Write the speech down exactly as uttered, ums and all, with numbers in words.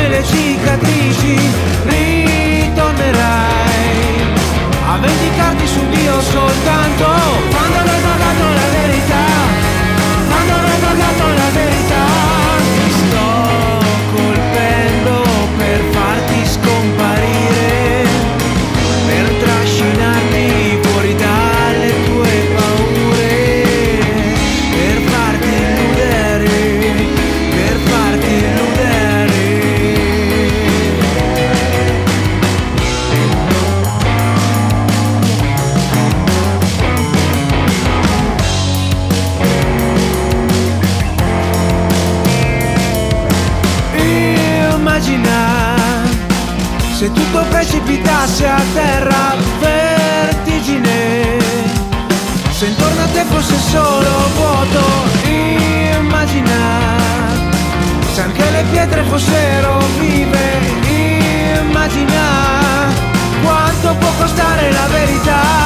le cicatrici, ritornerai a vendicarti su Dio soltanto quando avrai pagato la verità, quando avrai pagato la verità. Ti sto colpendo per farti scomparire, per trascinarti fuori dalle tue paure, per farti illudere, per farti illudere. Immagina se tutto precipitasse a terra, vertigine, se intorno a te fosse solo vuoto. Immagina se anche le pietre fossero vive. Immagina quanto può costare la verità.